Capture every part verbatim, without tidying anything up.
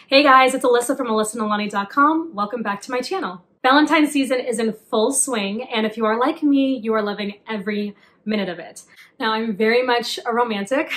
Hey guys, it's Alyssa from alyssa nalani dot com. Welcome back to my channel. Valentine's season is in full swing, and if you are like me, you are loving every minute of it. Now, I'm very much a romantic,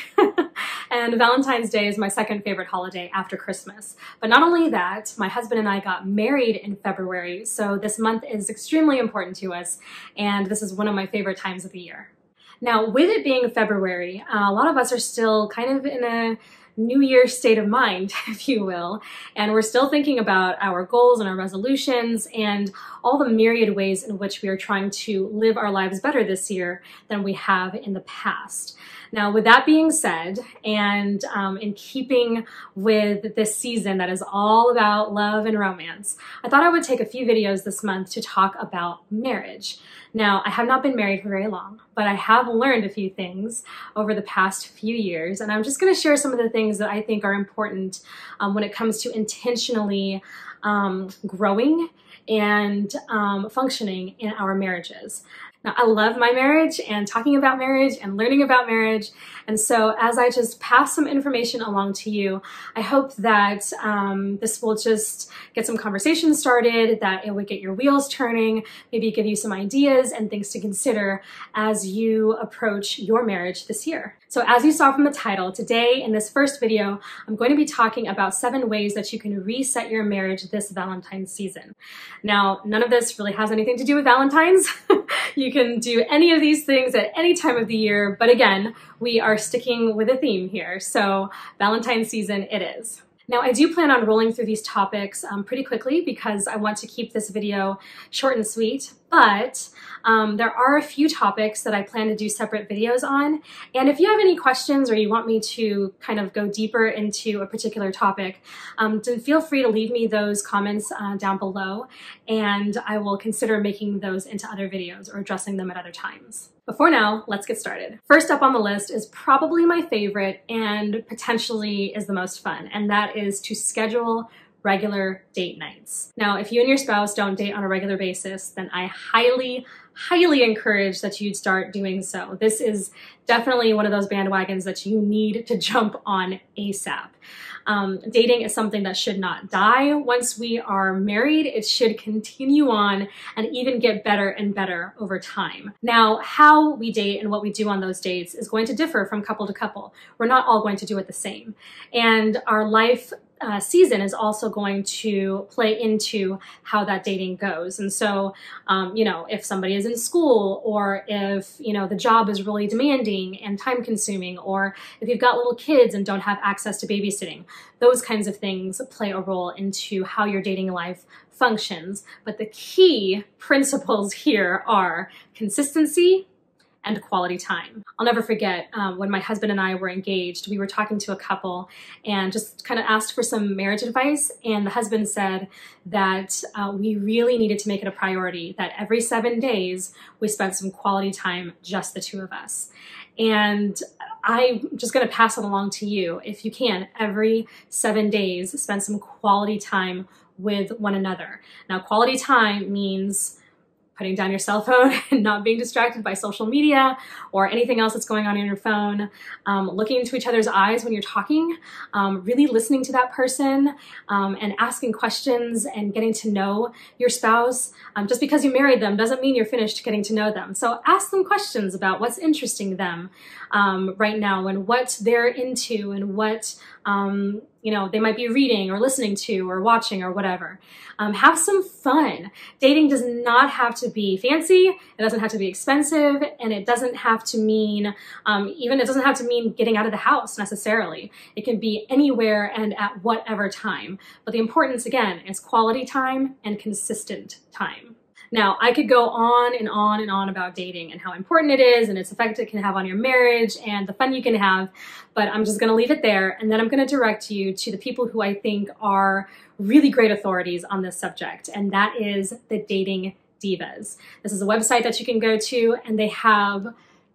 and Valentine's Day is my second favorite holiday after Christmas. But not only that, my husband and I got married in February, so this month is extremely important to us, and this is one of my favorite times of the year. Now, with it being February, uh, a lot of us are still kind of in a New Year's state of mind, if you will, and we're still thinking about our goals and our resolutions and all the myriad ways in which we are trying to live our lives better this year than we have in the past. Now, with that being said, and um, in keeping with this season that is all about love and romance, I thought I would take a few videos this month to talk about marriage. Now, I have not been married for very long, but I have learned a few things over the past few years, and I'm just going to share some of the things that I think are important um, when it comes to intentionally um, growing and um, functioning in our marriages. Now, I love my marriage and talking about marriage and learning about marriage. And so as I just pass some information along to you, I hope that um, this will just get some conversation started, that it would get your wheels turning, maybe give you some ideas and things to consider as you approach your marriage this year. So as you saw from the title, today in this first video, I'm going to be talking about seven ways that you can reset your marriage this Valentine's season. Now, none of this really has anything to do with Valentine's. You can do any of these things at any time of the year, but again, we are sticking with a theme here, so Valentine's season it is. Now, I do plan on rolling through these topics um, pretty quickly because I want to keep this video short and sweet, but um, there are a few topics that I plan to do separate videos on. And if you have any questions or you want me to kind of go deeper into a particular topic, um, then feel free to leave me those comments uh, down below, and I will consider making those into other videos or addressing them at other times. But for now, let's get started. First up on the list is probably my favorite and potentially is the most fun, and that is to schedule regular date nights. Now, if you and your spouse don't date on a regular basis, then I highly, highly encourage that you'd start doing so. This is definitely one of those bandwagons that you need to jump on ASAP. Um, dating is something that should not die once we are married. It should continue on and even get better and better over time. Now, how we date and what we do on those dates is going to differ from couple to couple. We're not all going to do it the same. And our life Uh, season is also going to play into how that dating goes. And so, um, you know, if somebody is in school, or if, you know, the job is really demanding and time consuming, or if you've got little kids and don't have access to babysitting, those kinds of things play a role into how your dating life functions. But the key principles here are consistency and quality time. I'll never forget um, when my husband and I were engaged, we were talking to a couple and just kind of asked for some marriage advice. And the husband said that uh, we really needed to make it a priority that every seven days we spent some quality time, just the two of us. And I'm just going to pass it along to you. If you can, every seven days, spend some quality time with one another. Now, quality time means putting down your cell phone and not being distracted by social media or anything else that's going on in your phone, um, looking into each other's eyes when you're talking, um, really listening to that person, um, and asking questions and getting to know your spouse. Um, just because you married them doesn't mean you're finished getting to know them. So ask them questions about what's interesting them um, right now and what they're into and what um, you know, they might be reading or listening to or watching or whatever. Um, have some fun. Dating does not have to be fancy. It doesn't have to be expensive, and it doesn't have to mean, um, even it doesn't have to mean getting out of the house necessarily. It can be anywhere and at whatever time. But the importance, again, is quality time and consistent time. Now, I could go on and on and on about dating and how important it is and its effect it can have on your marriage and the fun you can have, but I'm just going to leave it there, and then I'm going to direct you to the people who I think are really great authorities on this subject, and that is the Dating Divas. This is a website that you can go to, and they have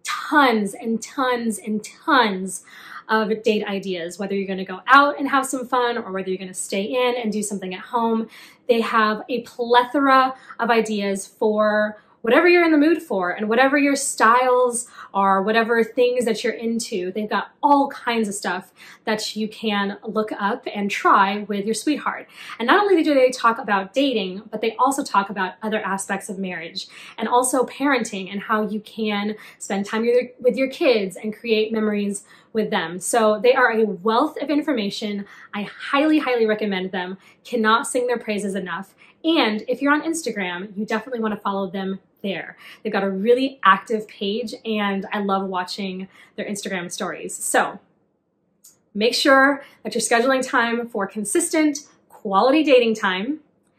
tons and tons and tons of date ideas, whether you're going to go out and have some fun or whether you're going to stay in and do something at home. They have a plethora of ideas for whatever you're in the mood for and whatever your styles are, whatever things that you're into. They've got all kinds of stuff that you can look up and try with your sweetheart. And not only do they talk about dating, but they also talk about other aspects of marriage and also parenting and how you can spend time with your, with your kids and create memories with them. So they are a wealth of information. I highly, highly recommend them. Cannot sing their praises enough. And if you're on Instagram, you definitely want to follow them there. They've got a really active page and I love watching their Instagram stories. So make sure that you're scheduling time for consistent, quality dating time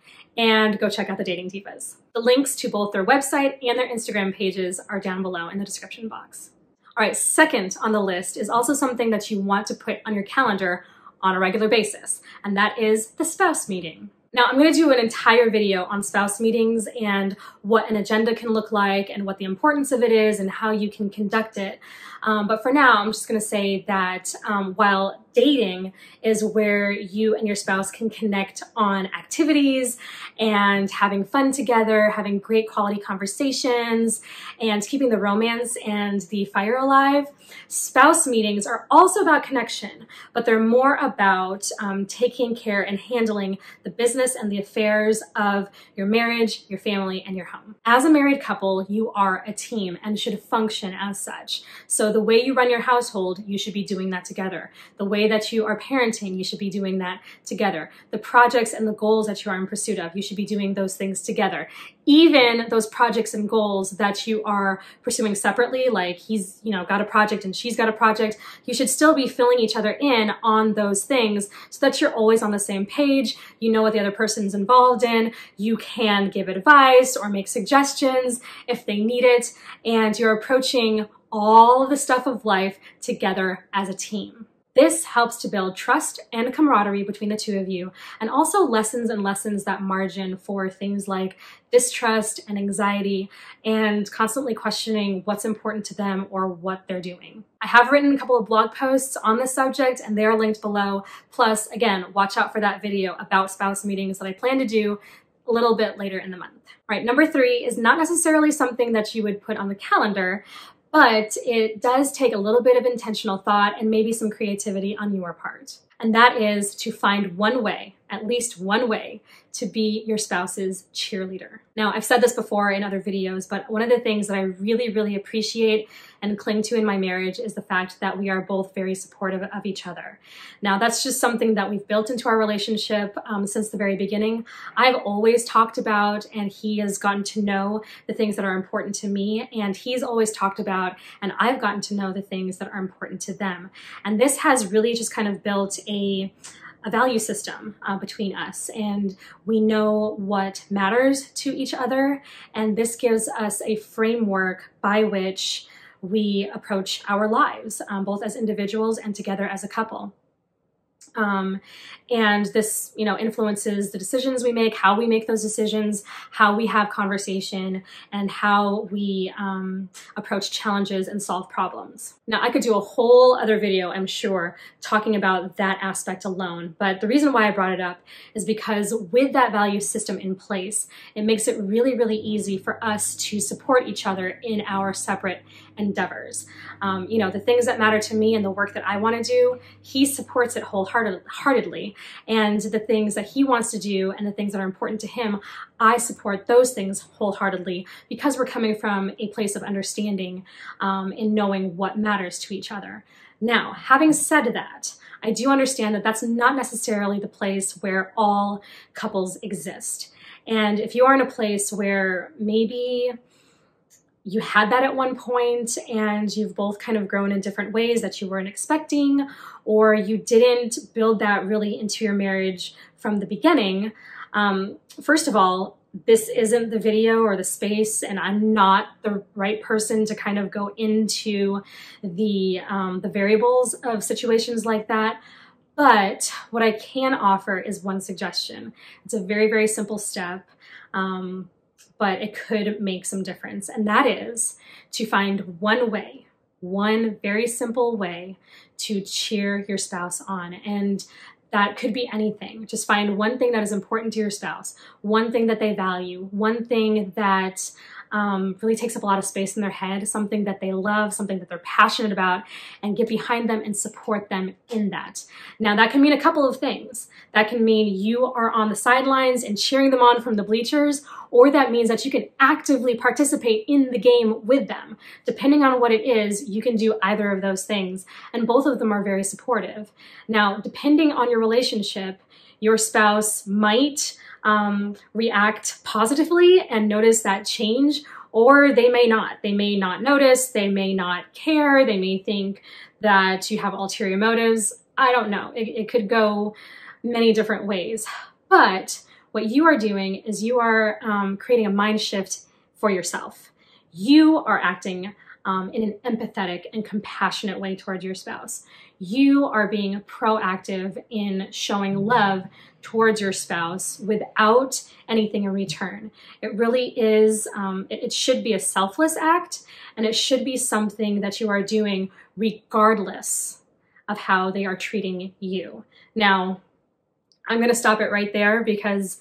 and go check out the Dating Divas. The links to both their website and their Instagram pages are down below in the description box. All right, second on the list is also something that you want to put on your calendar on a regular basis, and that is the spouse meeting. Now, I'm going to do an entire video on spouse meetings and what an agenda can look like and what the importance of it is and how you can conduct it. Um, but for now, I'm just going to say that um, while dating is where you and your spouse can connect on activities and having fun together, having great quality conversations, and keeping the romance and the fire alive, spouse meetings are also about connection, but they're more about um, taking care and handling the business and the affairs of your marriage, your family, and your home. As a married couple, you are a team and should function as such. So the way you run your household, you should be doing that together. The way that you are parenting, you should be doing that together. The projects and the goals that you are in pursuit of, you should be doing those things together. Even those projects and goals that you are pursuing separately, like he's, you know, got a project and she's got a project, you should still be filling each other in on those things so that you're always on the same page. You know what the other person's involved in. You can give advice or make suggestions if they need it, and you're approaching all of the stuff of life together as a team. This helps to build trust and camaraderie between the two of you, and also lessens and lessens that margin for things like distrust and anxiety and constantly questioning what's important to them or what they're doing. I have written a couple of blog posts on this subject and they're linked below. Plus, again, watch out for that video about spouse meetings that I plan to do a little bit later in the month. All right, number three is not necessarily something that you would put on the calendar, but it does take a little bit of intentional thought and maybe some creativity on your part. And that is to find one way, at least one way, to be your spouse's cheerleader. Now, I've said this before in other videos, but one of the things that I really, really appreciate and cling to in my marriage is the fact that we are both very supportive of each other. Now, that's just something that we've built into our relationship um, since the very beginning. I've always talked about, and he has gotten to know the things that are important to me, and he's always talked about, and I've gotten to know the things that are important to them. And this has really just kind of built a a value system uh, between us, and we know what matters to each other, and this gives us a framework by which we approach our lives, um, both as individuals and together as a couple. Um, and this, you know, influences the decisions we make, how we make those decisions, how we have conversation, and how we um, approach challenges and solve problems. Now, I could do a whole other video, I'm sure, talking about that aspect alone, but the reason why I brought it up is because with that value system in place, it makes it really, really easy for us to support each other in our separate endeavors. Um, you know, the things that matter to me and the work that I want to do, he supports it wholeheartedly. And the things that he wants to do and the things that are important to him, I support those things wholeheartedly because we're coming from a place of understanding um, in knowing what matters to each other. Now, having said that, I do understand that that's not necessarily the place where all couples exist. And if you are in a place where maybe you had that at one point and you've both kind of grown in different ways that you weren't expecting, or you didn't build that really into your marriage from the beginning, um, first of all, this isn't the video or the space, and I'm not the right person to kind of go into the, um, the variables of situations like that. But what I can offer is one suggestion. It's a very, very simple step. Um, but it could make some difference. And that is to find one way, one very simple way to cheer your spouse on. And that could be anything. Just find one thing that is important to your spouse, one thing that they value, one thing that um, really takes up a lot of space in their head, something that they love, something that they're passionate about, and get behind them and support them in that. Now, that can mean a couple of things. That can mean you are on the sidelines and cheering them on from the bleachers, or that means that you can actively participate in the game with them. Depending on what it is, you can do either of those things, and both of them are very supportive. Now, depending on your relationship, your spouse might um, react positively and notice that change, or they may not. They may not notice, they may not care, they may think that you have ulterior motives. I don't know. It, it could go many different ways. But what you are doing is you are um, creating a mind shift for yourself. You are acting um, in an empathetic and compassionate way towards your spouse. You are being proactive in showing love towards your spouse without anything in return. It really is, um, it, it should be a selfless act, and it should be something that you are doing regardless of how they are treating you. Now, I'm going to stop it right there because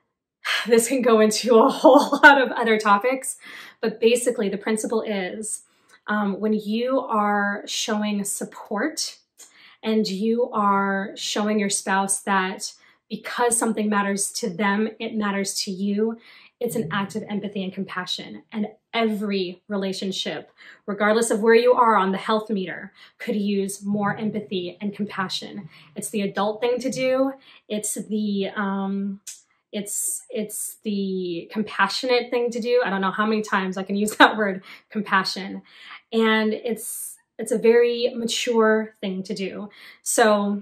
this can go into a whole lot of other topics. But basically, the principle is um, when you are showing support and you are showing your spouse that because something matters to them, it matters to you, it's an act of empathy and compassion. And every relationship, regardless of where you are on the health meter, could use more empathy and compassion. It's the adult thing to do. It's the um, it's it's the compassionate thing to do. I don't know how many times I can use that word, compassion. And it's it's a very mature thing to do. So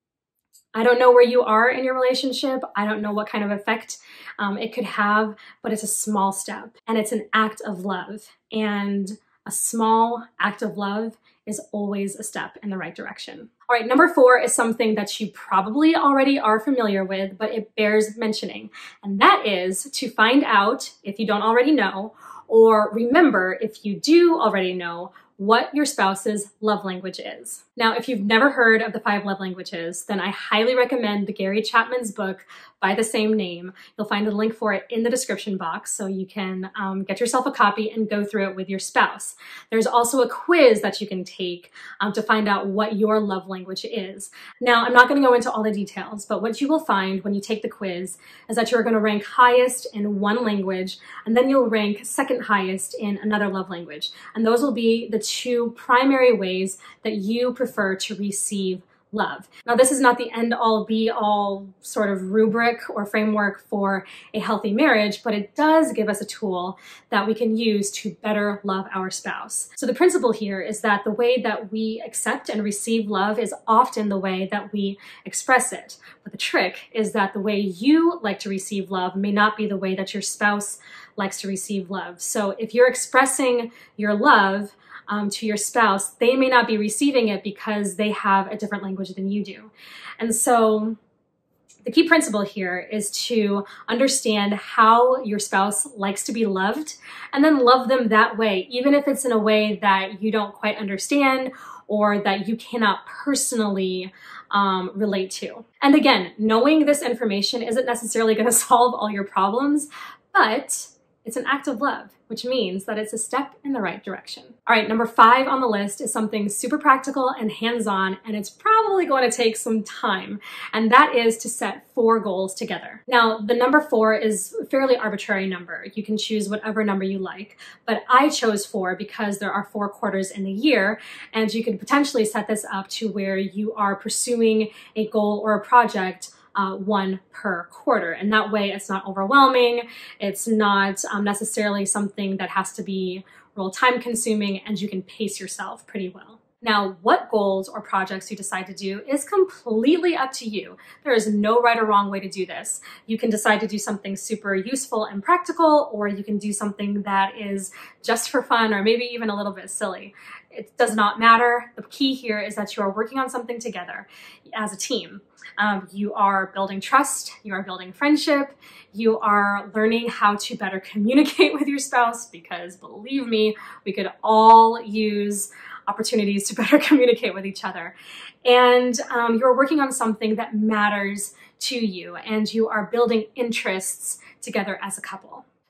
I don't know where you are in your relationship. I don't know what kind of effect um, it could have, but it's a small step and it's an act of love. And a small act of love is always a step in the right direction. All right, number four is something that you probably already are familiar with, but it bears mentioning. And that is to find out, if you don't already know, or remember if you do already know, what your spouse's love language is. Now, if you've never heard of the five love languages, then I highly recommend the Gary Chapman's book by the same name. You'll find a link for it in the description box so you can um, get yourself a copy and go through it with your spouse. There's also a quiz that you can take um, to find out what your love language is. Now, I'm not going to go into all the details, but what you will find when you take the quiz is that you're going to rank highest in one language, and then you'll rank second highest in another love language. And those will be the two primary ways that you prefer to receive love. Now, this is not the end-all, be-all sort of rubric or framework for a healthy marriage, but it does give us a tool that we can use to better love our spouse. So the principle here is that the way that we accept and receive love is often the way that we express it. But the trick is that the way you like to receive love may not be the way that your spouse likes to receive love. So if you're expressing your love Um, to your spouse, they may not be receiving it because they have a different language than you do. And so the key principle here is to understand how your spouse likes to be loved and then love them that way, even if it's in a way that you don't quite understand or that you cannot personally um, relate to. And again, knowing this information isn't necessarily going to solve all your problems, but it's an act of love, which means that it's a step in the right direction. All right, number five on the list is something super practical and hands-on, and it's probably going to take some time, and that is to set four goals together. Now, the number four is a fairly arbitrary number. You can choose whatever number you like, but I chose four because there are four quarters in the year, and you could potentially set this up to where you are pursuing a goal or a project Uh, one per quarter. And that way it's not overwhelming. It's not um, necessarily something that has to be real time consuming, and you can pace yourself pretty well. Now, what goals or projects you decide to do is completely up to you. There is no right or wrong way to do this. You can decide to do something super useful and practical, or you can do something that is just for fun or maybe even a little bit silly. It does not matter. The key here is that you are working on something together as a team. Um, you are building trust, you are building friendship, you are learning how to better communicate with your spouse, because believe me, we could all use opportunities to better communicate with each other. And um, you're working on something that matters to you, and you are building interests together as a couple.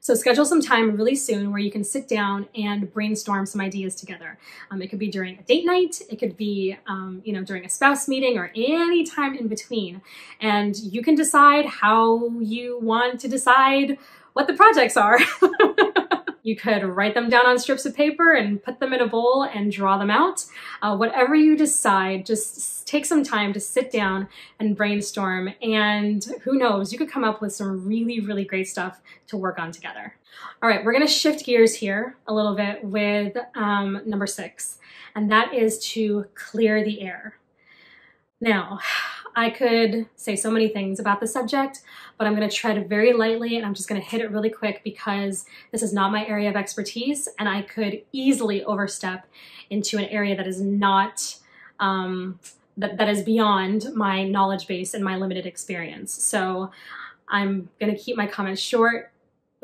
So schedule some time really soon where you can sit down and brainstorm some ideas together. Um, it could be during a date night, it could be um, you know, during a spouse meeting, or any time in between. And you can decide how you want to decide what the projects are. You could write them down on strips of paper and put them in a bowl and draw them out. Uh, whatever you decide, just take some time to sit down and brainstorm. And who knows, you could come up with some really, really great stuff to work on together. All right, we're gonna shift gears here a little bit with um, number six, and that is to clear the air. Now, I could say so many things about the subject, but I'm going to tread very lightly, and I'm just going to hit it really quick because this is not my area of expertise, and I could easily overstep into an area that is not, um, that, that is beyond my knowledge base and my limited experience. So I'm going to keep my comments short,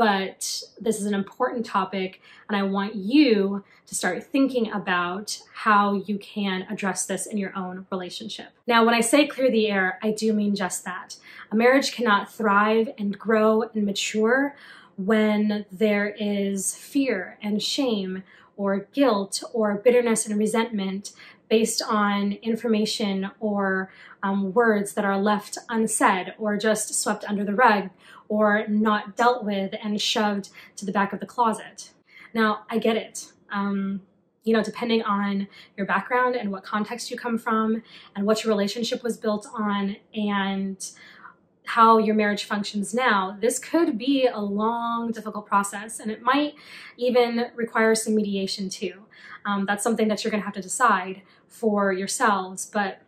but this is an important topic, and I want you to start thinking about how you can address this in your own relationship. Now, when I say clear the air, I do mean just that. A marriage cannot thrive and grow and mature when there is fear and shame or guilt or bitterness and resentment based on information or um, words that are left unsaid or just swept under the rug or not dealt with and shoved to the back of the closet. Now, I get it. Um, you know, depending on your background and what context you come from and what your relationship was built on and how your marriage functions now, this could be a long, difficult process, and it might even require some mediation too. Um, that's something that you're gonna have to decide for yourselves, but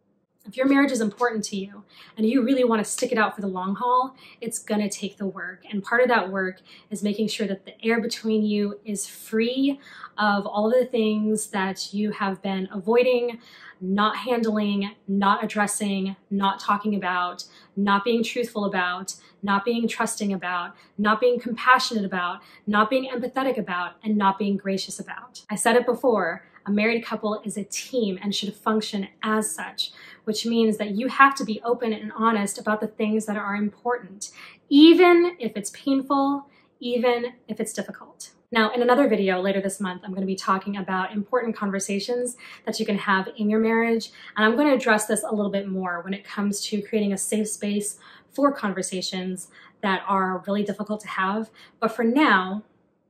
if your marriage is important to you and you really want to stick it out for the long haul, it's going to take the work. And part of that work is making sure that the air between you is free of all of the things that you have been avoiding, not handling, not addressing, not talking about, not being truthful about, not being trusting about, not being compassionate about, not being empathetic about, and not being gracious about. I said it before, a married couple is a team and should function as such, which means that you have to be open and honest about the things that are important, even if it's painful, even if it's difficult. Now, in another video later this month, I'm going to be talking about important conversations that you can have in your marriage, and I'm going to address this a little bit more when it comes to creating a safe space for conversations that are really difficult to have. But for now,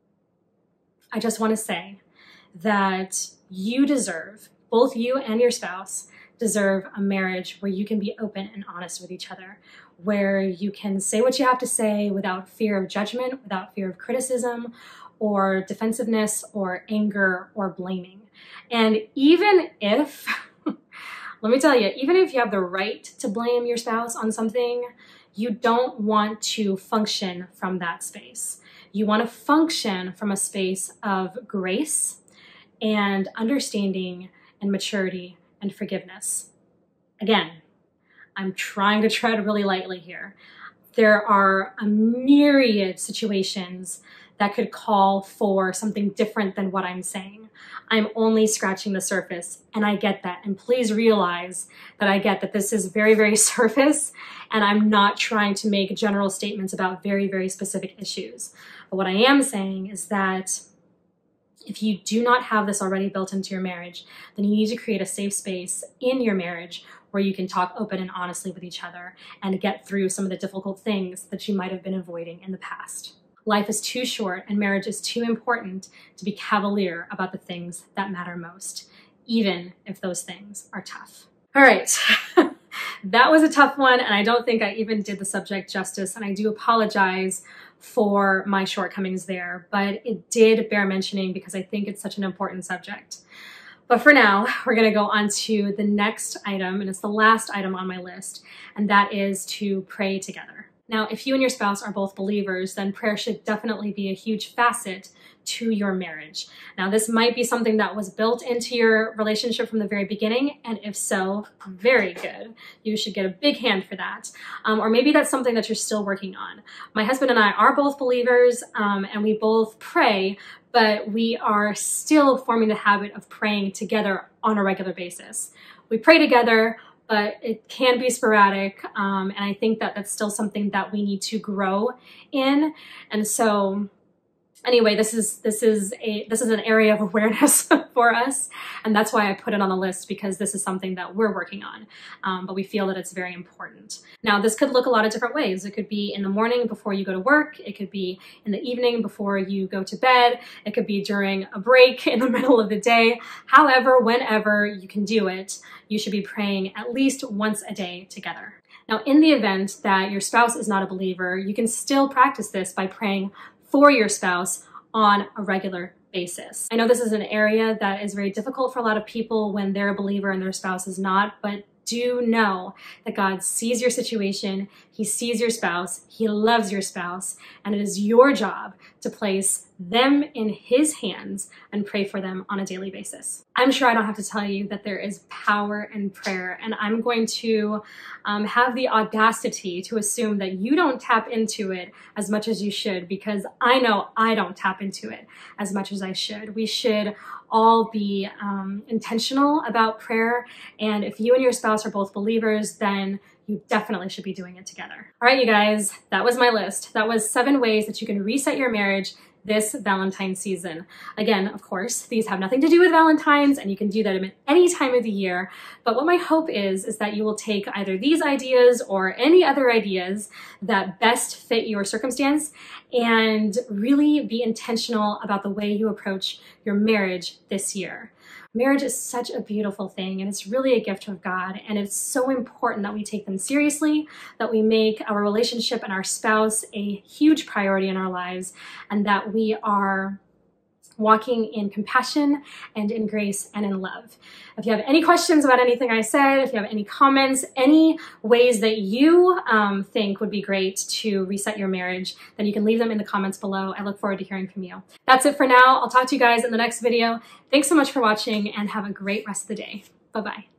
I just want to say that you deserve, both you and your spouse, deserve a marriage where you can be open and honest with each other, where you can say what you have to say without fear of judgment, without fear of criticism or defensiveness or anger or blaming. And even if, let me tell you, even if you have the right to blame your spouse on something, you don't want to function from that space. You want to function from a space of grace and understanding and maturity and forgiveness. Again, I'm trying to tread really lightly here. There are a myriad situations that could call for something different than what I'm saying. I'm only scratching the surface, and I get that. And please realize that I get that this is very, very surface, and I'm not trying to make general statements about very, very specific issues. But what I am saying is that if you do not have this already built into your marriage, then you need to create a safe space in your marriage where you can talk open and honestly with each other and get through some of the difficult things that you might have been avoiding in the past. Life is too short and marriage is too important to be cavalier about the things that matter most, even if those things are tough. All right, that was a tough one, and I don't think I even did the subject justice, and I do apologize for my shortcomings there, but it did bear mentioning because I think it's such an important subject. But for now, we're gonna go on to the next item, and it's the last item on my list, and that is to pray together. Now, if you and your spouse are both believers, then prayer should definitely be a huge facet to your marriage. Now, this might be something that was built into your relationship from the very beginning, and if so, very good. You should get a big hand for that. Um, or maybe that's something that you're still working on. My husband and I are both believers, um, and we both pray, but we are still forming the habit of praying together on a regular basis. We pray together, but but it can be sporadic. Um, and I think that that's still something that we need to grow in. And so anyway, this is this is a this is an area of awareness for us, and that's why I put it on the list, because this is something that we're working on, um, but we feel that it's very important. Now, this could look a lot of different ways. It could be in the morning before you go to work. It could be in the evening before you go to bed. It could be during a break in the middle of the day. However, whenever you can do it, you should be praying at least once a day together. Now, in the event that your spouse is not a believer, you can still practice this by praying for your spouse on a regular basis. I know this is an area that is very difficult for a lot of people when they're a believer and their spouse is not, but do know that God sees your situation, He sees your spouse, He loves your spouse, and it is your job to place them in His hands and pray for them on a daily basis. I'm sure I don't have to tell you that there is power in prayer, and I'm going to um, have the audacity to assume that you don't tap into it as much as you should, because I know I don't tap into it as much as I should. We should all be um, intentional about prayer, and if you and your spouse are both believers, then you definitely should be doing it together. All right, you guys, that was my list. That was seven ways that you can reset your marriage this Valentine's season. Again, of course, these have nothing to do with Valentine's, and you can do that at any time of the year. But what my hope is, is that you will take either these ideas or any other ideas that best fit your circumstance and really be intentional about the way you approach your marriage this year. Marriage is such a beautiful thing, and it's really a gift of God, and it's so important that we take them seriously, that we make our relationship and our spouse a huge priority in our lives, and that we are walking in compassion and in grace and in love. If you have any questions about anything I said, if you have any comments, any ways that you um, think would be great to reset your marriage, then you can leave them in the comments below. I look forward to hearing from you. That's it for now. I'll talk to you guys in the next video. Thanks so much for watching, and have a great rest of the day. Bye-bye.